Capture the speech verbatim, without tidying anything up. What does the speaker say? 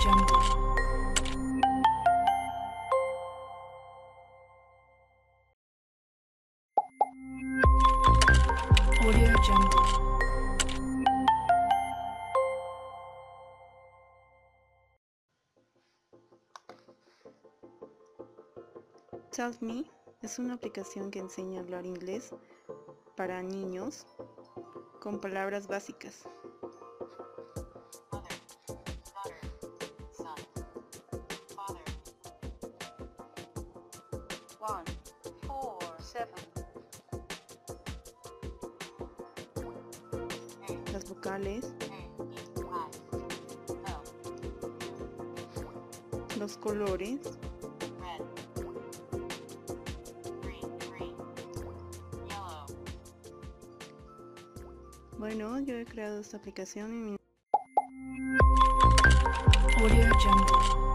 Jungle. Audio Jungle. Talk Me es una aplicación que enseña a hablar inglés para niños con palabras básicas. One, four, seven. Las vocales, los colores, bueno, yo he creado esta aplicación en mi Audio Jungle.